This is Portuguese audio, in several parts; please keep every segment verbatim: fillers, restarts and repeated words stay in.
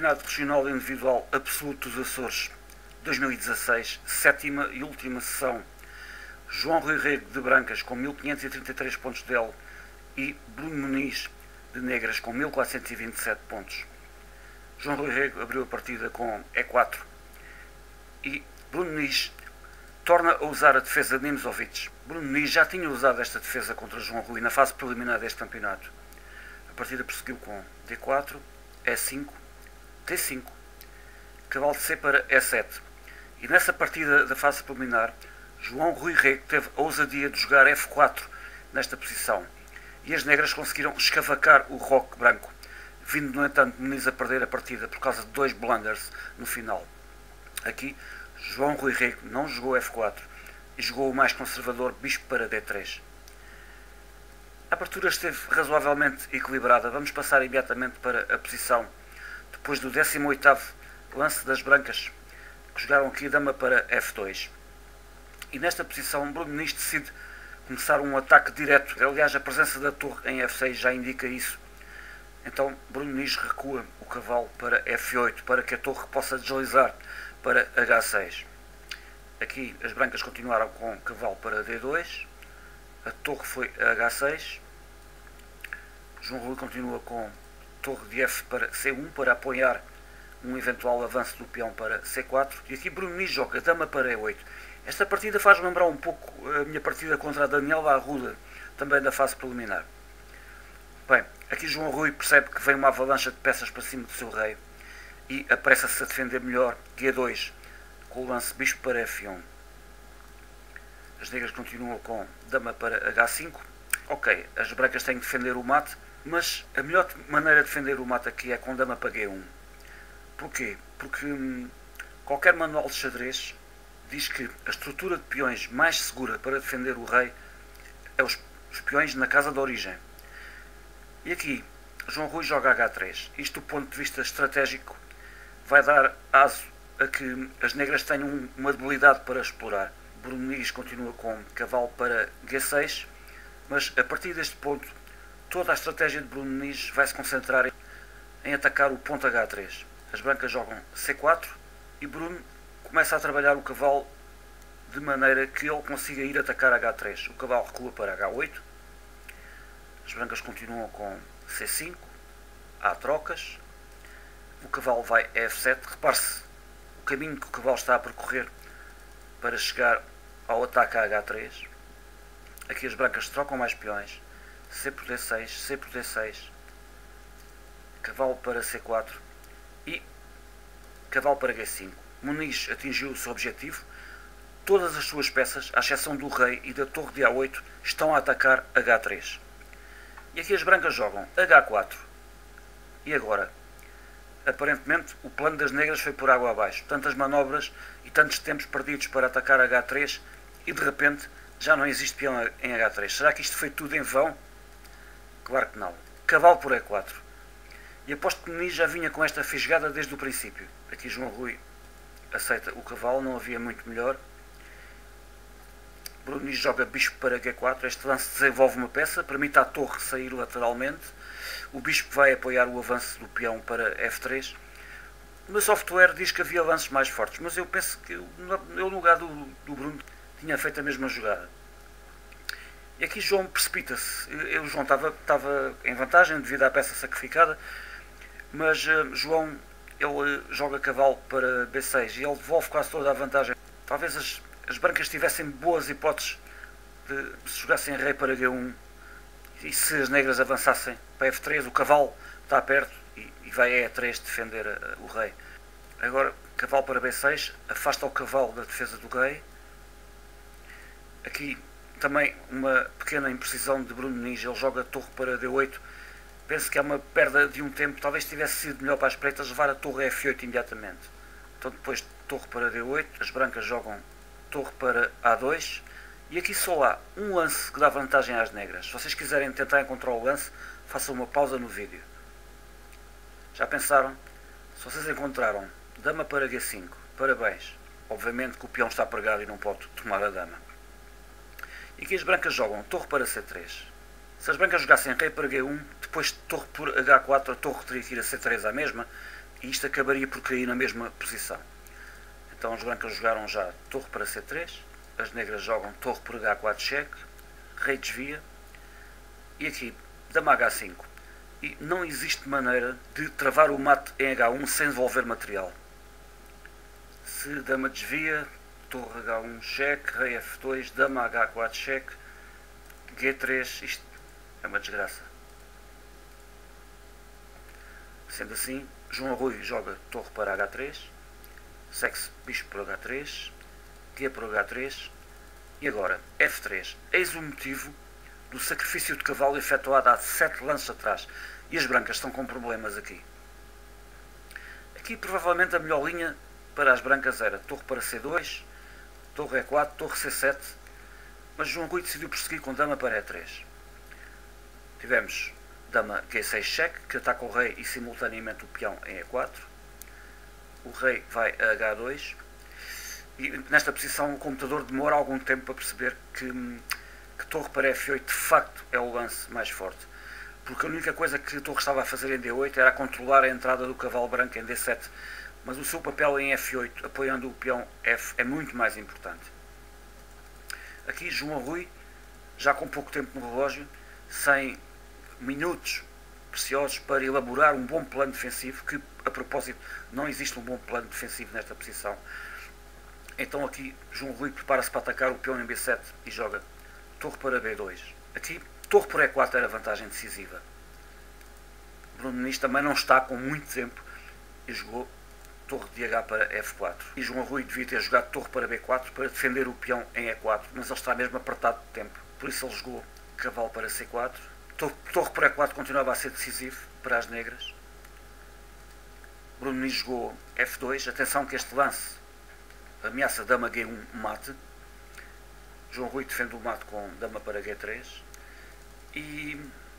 Campeonato Regional Individual Absoluto dos Açores dois mil e dezasseis, sétima e última sessão. João Rui Rego de Brancas com mil quinhentos e trinta e três pontos de L e Bruno Muniz de Negras com mil quatrocentos e vinte e sete pontos. João Rui Rego abriu a partida com E quatro e Bruno Muniz torna a usar a defesa de Nimzovic. Bruno Muniz já tinha usado esta defesa contra João Rui na fase preliminar deste campeonato. A partida prosseguiu com D quatro, E cinco, T cinco, cavalo de C para E sete. E nessa partida da fase preliminar, João Rui Rego teve a ousadia de jogar F quatro nesta posição. E as negras conseguiram escavacar o roque branco, vindo, no entanto, Muniz a perder a partida por causa de dois blunders no final. Aqui, João Rui Rego não jogou F quatro e jogou o mais conservador bispo para D três. A abertura esteve razoavelmente equilibrada. Vamos passar imediatamente para a posição depois do décimo oitavo lance das brancas, que jogaram aqui a dama para F dois. E nesta posição, Bruno Muniz decide começar um ataque direto. Aliás, a presença da torre em F seis já indica isso. Então, Bruno Muniz recua o cavalo para F oito, para que a torre possa deslizar para H seis. Aqui, as brancas continuaram com o cavalo para D dois. A torre foi a H seis. João Rui continua com torre de F para C um, para apoiar um eventual avanço do peão para C quatro. E aqui Bruno Muniz joga dama para E oito. Esta partida faz lembrar um pouco a minha partida contra a Daniela Arruda, também da fase preliminar. Bem, aqui João Rui percebe que vem uma avalanche de peças para cima do seu rei e apressa-se a defender melhor G dois, com o lance bispo para F um. As negras continuam com dama para H cinco. Ok, as brancas têm que defender o mate, mas a melhor maneira de defender o mate aqui é com dama para G um. Porquê? Porque hum, qualquer manual de xadrez diz que a estrutura de peões mais segura para defender o rei é os, os peões na casa de origem. E aqui, João Rui joga H três. Isto, do ponto de vista estratégico, vai dar aso a que as negras tenham uma debilidade para explorar. Bruno Muniz continua com cavalo para G seis, mas a partir deste ponto, toda a estratégia de Bruno Muniz vai se concentrar em atacar o ponto H três. As brancas jogam C quatro e Bruno começa a trabalhar o cavalo de maneira que ele consiga ir atacar H três. O cavalo recua para H oito. As brancas continuam com C cinco. Há trocas. O cavalo vai a F sete. Repare-se o caminho que o cavalo está a percorrer para chegar ao ataque a H três. Aqui as brancas trocam mais peões. C por D seis. C por D seis. Cavalo para C quatro. E cavalo para G cinco. Muniz atingiu o seu objetivo. Todas as suas peças, à exceção do rei e da torre de A oito, estão a atacar H três. E aqui as brancas jogam H quatro. E agora? Aparentemente, o plano das negras foi por água abaixo. Tantas manobras e tantos tempos perdidos para atacar H três e, de repente, já não existe peão em H três. Será que isto foi tudo em vão? Claro que não. Cavalo por E quatro. E aposto que Muniz já vinha com esta fisgada desde o princípio. Aqui João Rui aceita o cavalo, não havia muito melhor. Bruno Muniz joga bispo para G quatro. Este lance desenvolve uma peça, permite à torre sair lateralmente. O bispo vai apoiar o avanço do peão para F três. O meu software diz que havia lances mais fortes, mas eu penso que eu, no lugar do, do Bruno, tinha feito a mesma jogada. E aqui João precipita-se. O João estava, estava em vantagem devido à peça sacrificada, mas uh, João ele joga cavalo para B seis e ele devolve quase toda a vantagem. Talvez as, as brancas tivessem boas hipóteses de se jogassem rei para G um e se as negras avançassem para F três, o cavalo está perto e, e vai a E três defender a, a, o rei. Agora, cavalo para B seis, afasta o cavalo da defesa do rei. Aqui também uma pequena imprecisão de Bruno Muniz, ele joga torre para D oito. Penso que é uma perda de um tempo, talvez tivesse sido melhor para as pretas levar a torre a F oito imediatamente. Então depois torre para D oito, as brancas jogam torre para A dois. E aqui só há um lance que dá vantagem às negras. Se vocês quiserem tentar encontrar o lance, façam uma pausa no vídeo. Já pensaram? Se vocês encontraram dama para G cinco, parabéns. Obviamente que o peão está pregado e não pode tomar a dama. E aqui as brancas jogam torre para C três. Se as brancas jogassem rei para G um, depois torre por H quatro, a torre teria que ir a C três à mesma, e isto acabaria por cair na mesma posição. Então as brancas jogaram já torre para C três, as negras jogam torre por H quatro cheque, rei desvia, e aqui dama H cinco. E não existe maneira de travar o mate em H um sem devolver material. Se dama desvia, torre H um cheque, rei F dois, dama H quatro cheque, G três, isto é uma desgraça. Sendo assim, João Rui joga torre para H três, segue-se bispo por H três, G por H três, e agora F três. Eis o motivo do sacrifício de cavalo efetuado há sete lances atrás. E as brancas estão com problemas aqui. Aqui provavelmente a melhor linha para as brancas era torre para C dois, torre E quatro, torre C sete, mas João Rui decidiu prosseguir com dama para E três. Tivemos dama G seis cheque, que ataca o rei e simultaneamente o peão em E quatro. O rei vai a H dois. E nesta posição o computador demora algum tempo para perceber que, que torre para F oito de facto é o lance mais forte. Porque a única coisa que a torre estava a fazer em D oito era controlar a entrada do cavalo branco em D sete. Mas o seu papel em F oito, apoiando o peão F, é muito mais importante. Aqui João Rui, já com pouco tempo no relógio, sem minutos preciosos para elaborar um bom plano defensivo, que a propósito não existe um bom plano defensivo nesta posição. Então aqui João Rui prepara-se para atacar o peão em B sete e joga torre para B dois. Aqui torre por E quatro era vantagem decisiva. Bruno Muniz também não está com muito tempo e jogou torre de H para F quatro. E João Rui devia ter jogado torre para B quatro para defender o peão em E quatro, mas ele está mesmo apertado de tempo. Por isso ele jogou cavalo para C quatro. Torre por E quatro continuava a ser decisivo para as negras. Bruno Muniz jogou F dois. Atenção que este lance ameaça dama G um mate. João Rui defende o mate com dama para G três. E,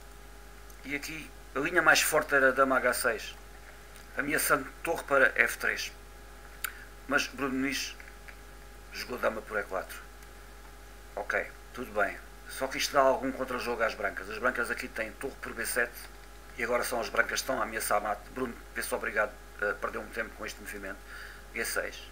e aqui a linha mais forte era dama H seis, ameaçando torre para F três. Mas Bruno Muniz jogou dama por E quatro. Ok, tudo bem. Só que isto dá algum contra-jogo às brancas. As brancas aqui têm torre por B sete e agora são as brancas que estão a ameaçar mate. Bruno vê-se obrigado a perder um tempo com este movimento. G seis.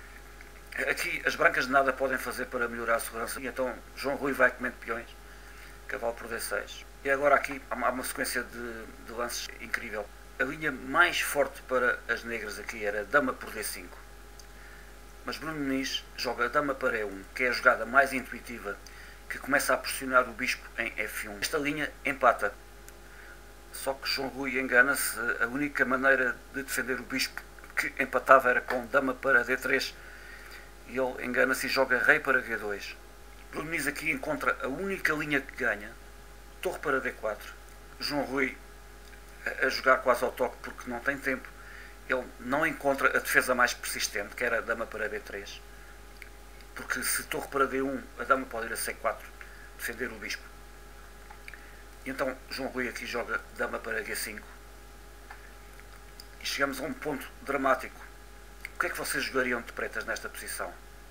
Aqui as brancas de nada podem fazer para melhorar a segurança. E então João Rui vai comendo peões. Cavalo por D seis. E agora aqui há uma sequência de, de lances incrível. A linha mais forte para as negras aqui era dama por D cinco. Mas Bruno Muniz joga dama para E um, que é a jogada mais intuitiva, que começa a pressionar o bispo em F um. Esta linha empata. Só que João Rui engana-se. A única maneira de defender o bispo que empatava era com dama para D três. E ele engana-se e joga rei para G dois. Bruno Muniz aqui encontra a única linha que ganha, torre para D quatro. João Rui a jogar quase ao toque porque não tem tempo. Ele não encontra a defesa mais persistente, que era a dama para B três. Porque se torre para D um, a dama pode ir a C quatro, defender o bispo. E então João Rui aqui joga dama para G cinco. E chegamos a um ponto dramático. O que é que vocês jogariam de pretas nesta posição?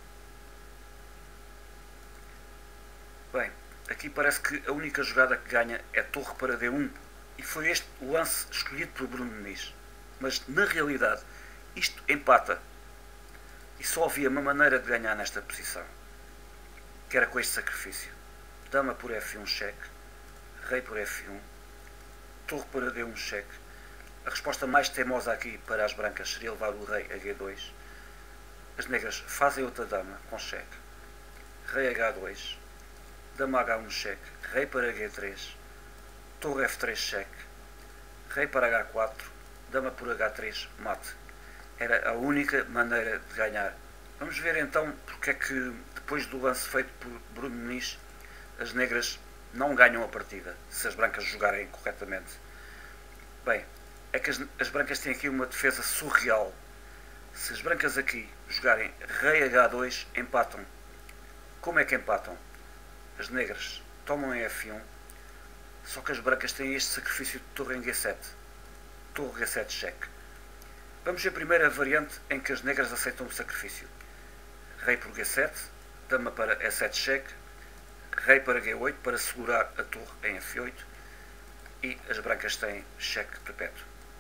Bem, aqui parece que a única jogada que ganha é torre para D um. E foi este o lance escolhido por Bruno Muniz. Mas, na realidade, isto empata. E só havia uma maneira de ganhar nesta posição. Que era com este sacrifício. Dama por F um cheque. Rei por F um. Torre para D um cheque. A resposta mais teimosa aqui para as brancas seria levar o rei a G dois. As negras fazem outra dama com cheque. Rei H dois. Dama H um cheque. Rei para G três. Torre F três cheque. Rei para H quatro. Dama por H três mate. Era a única maneira de ganhar. Vamos ver então porque é que depois do lance feito por Bruno Muniz as negras não ganham a partida se as brancas jogarem corretamente. Bem, é que as, as brancas têm aqui uma defesa surreal. Se as brancas aqui jogarem rei H dois, empatam. Como é que empatam? As negras tomam em F um, só que as brancas têm este sacrifício de torre em G sete. Torre G sete cheque. Vamos ver a primeira variante em que as negras aceitam o sacrifício. Rei por G sete, dama para E sete cheque, rei para G oito para segurar a torre em F oito e as brancas têm cheque perpétuo.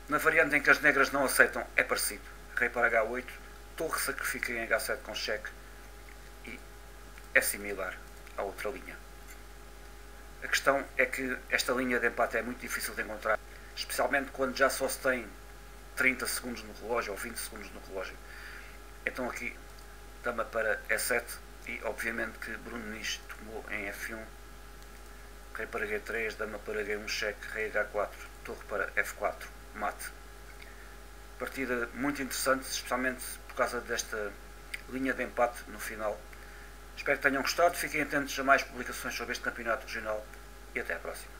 Na variante em que as negras não aceitam é parecido. Rei para H oito, torre sacrifica em H sete com cheque e é similar à outra linha. A questão é que esta linha de empate é muito difícil de encontrar, especialmente quando já só se tem trinta segundos no relógio ou vinte segundos no relógio. Então aqui, dama para E sete e obviamente que Bruno Nis tomou em F um, rei para G três, dama para G um, cheque, rei H quatro, torre para F quatro, mate. Partida muito interessante, especialmente por causa desta linha de empate no final. Espero que tenham gostado, fiquem atentos a mais publicações sobre este campeonato regional e até à próxima.